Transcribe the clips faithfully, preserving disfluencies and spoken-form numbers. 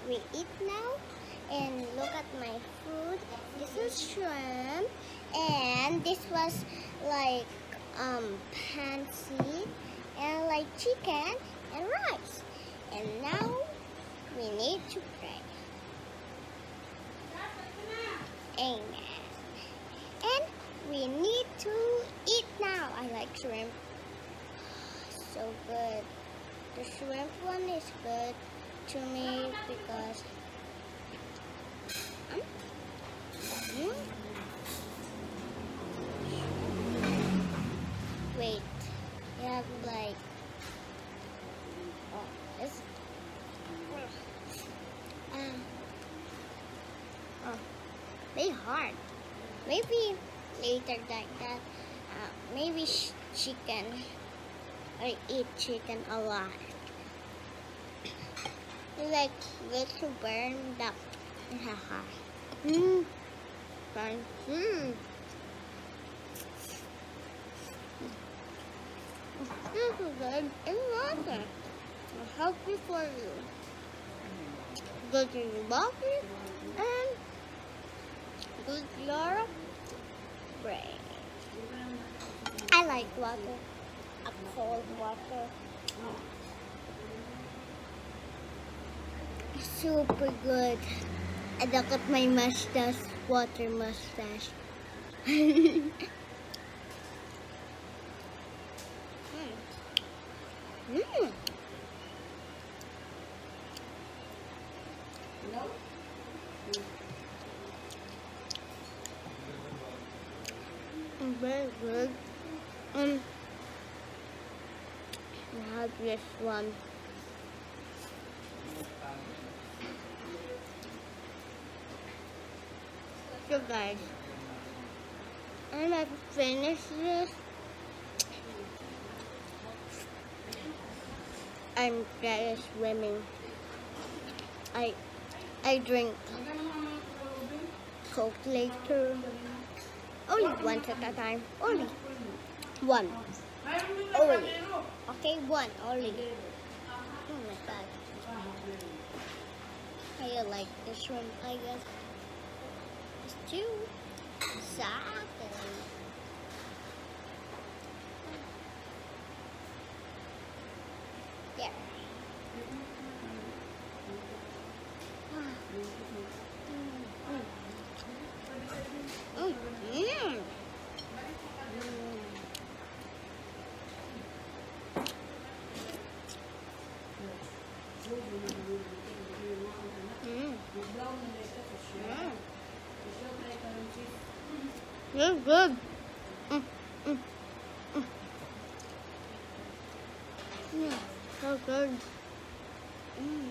we eat now. And look at my food. This is shrimp. And this was like um, pansy and like chicken and rice. And now we need to pray. Amen. And we need to eat now. I like shrimp. So good. The shrimp one is good to me because um, mm, wait, you have like oh, this um, oh, very hard. Maybe later like that. Uh, maybe sh chicken. I eat chicken a lot. Like little burned up. Haha. Hmm. Fun. Hmm. This is good. It's water. It's healthy for you. Good to your body and good to your brain. I like water. A cold water. Super good. And look at my mustache, water mustache. mm. Mm. Very good. Um, I have this one. So guys, I'm gonna finish this. I'm better swimming. I I drink Coke later. Only once at a time. Only one. Only. Okay, one only. Oh my god. I like the shrimp, I guess. It's too sad. There. Mm. Mm. Mm. It's good. Mm. Mm. Mm. Yeah, so good. Mm.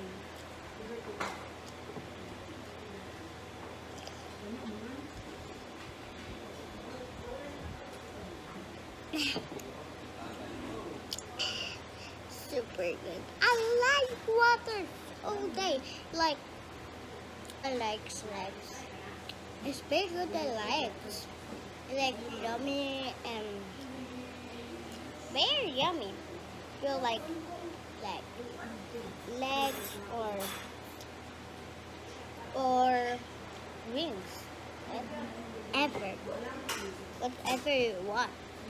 Super good. I like water all day. Like I like snacks. It's very good. I like. I like yummy and very yummy. Feel like like legs or or wings. Ever. Whatever you want.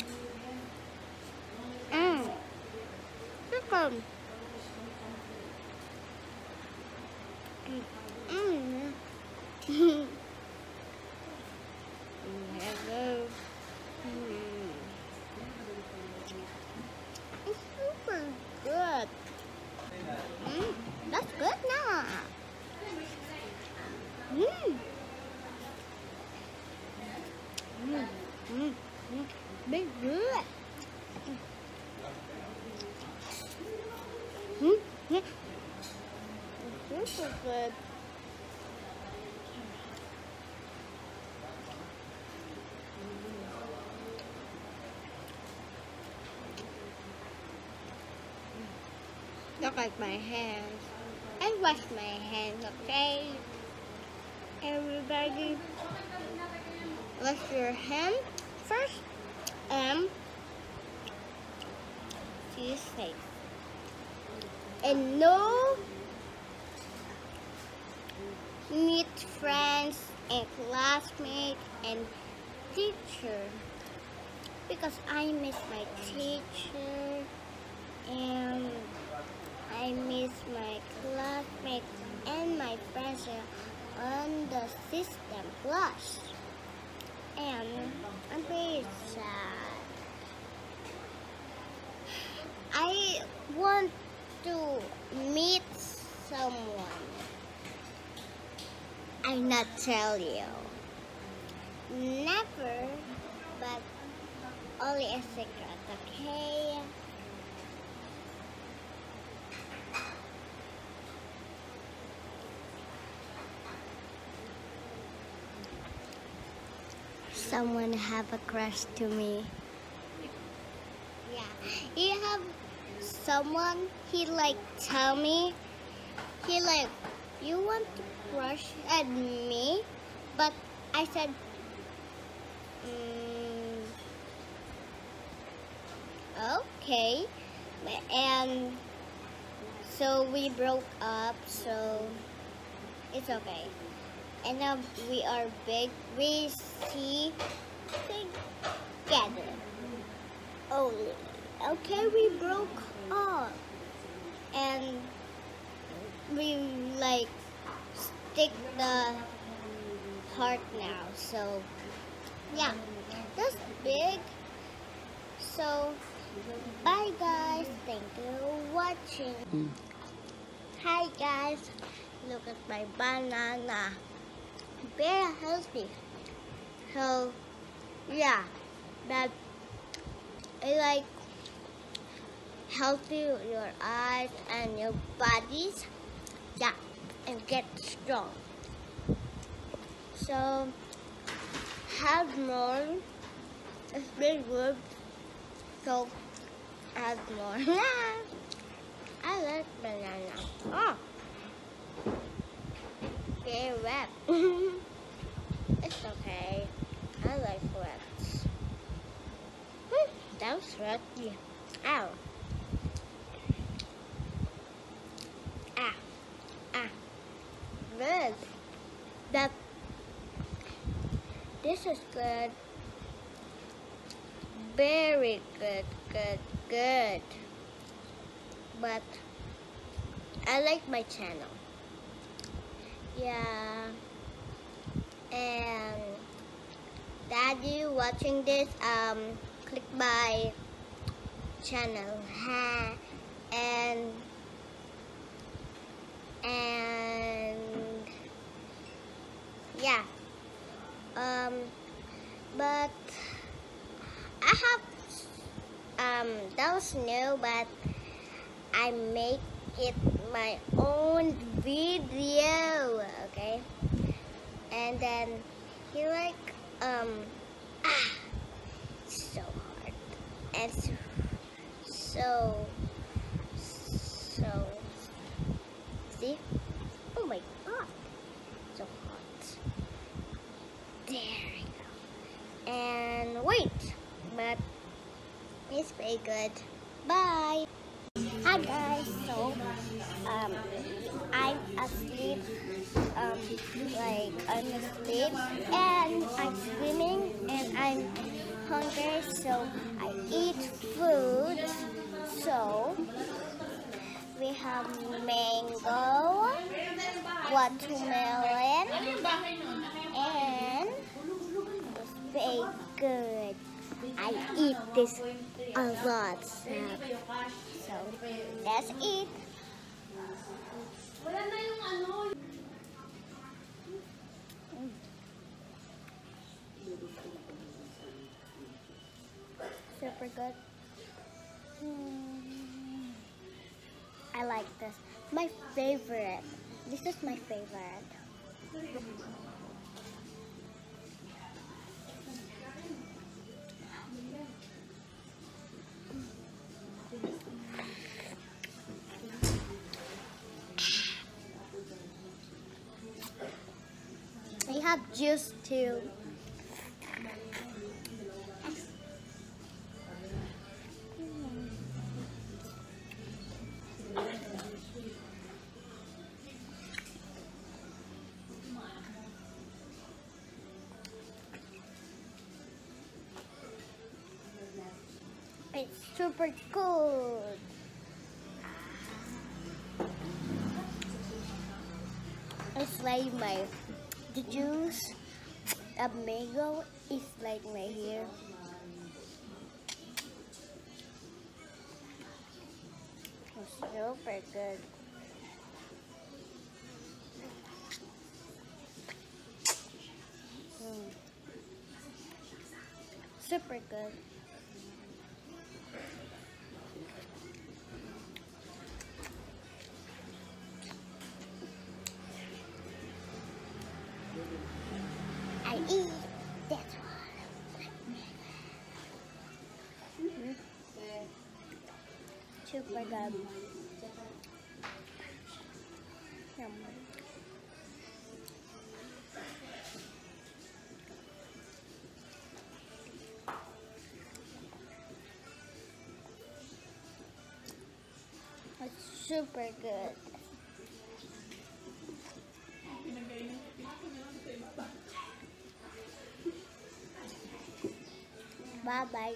Mmm. Chicken. Mmm. Hello. Mm. It's super good. Mm. That's good now. Mmm. Mmm. Mmm. Mm. Big good. Mm. Mm. It's super good. Look at my hands. I wash my hands, okay? Everybody, wash your hands first and be safe. And no meet friends and classmates and teacher because I miss my teacher and I miss my classmates and my friends on the system class. And I'm very sad. I want to meet someone. I not tell you. Never, but only a secret, okay? Someone have a crush to me. Yeah, he have someone. He like tell me. He like, you want to crush at me, but I said, mm, okay, and so we broke up. So it's okay. And now we are big. We see together. Only. Okay, we broke up. And we like stick the heart now. So yeah, that's big. So bye guys. Thank you for watching. Mm. Hi guys. Look at my banana. Very healthy. So yeah, that I like healthy your eyes and your bodies. Yeah, and get strong. So have more. It's very good. So have more. I like banana. Oh, very wet. It's okay. I like wet. Hmm, that was wet. Ow. Ah. Ah. Good. That. This is good. Very good. Good. Good. But I like my channel. Yeah. And Daddy watching this, um, click my channel. Ha. And and yeah. Um, but I have um that was new, but I make it my own video, okay? And then he like um ah so hard and so so so see, oh my god, so hot. There we go. And wait, but it's very good. Bye. Hi guys, so um I'm asleep, um like I'm asleep and I'm swimming and I'm hungry, so I eat food. So we have mango, watermelon, and it's very good. I eat this a lot, so, so let's eat. Mm. Super good. Mm. I like this. My favorite. This is my favorite. They have juice too. It's super good. It's like my the juice of mango is like my hair. It's super good. Mm. Super good. I eat. That's why. Mm-hmm. Super good. Yum. It's super good. Bye bye.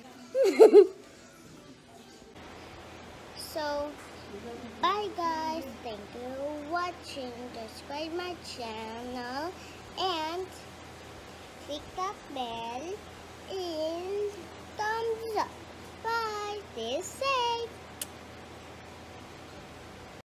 So, bye guys. Thank you for watching. Subscribe my channel.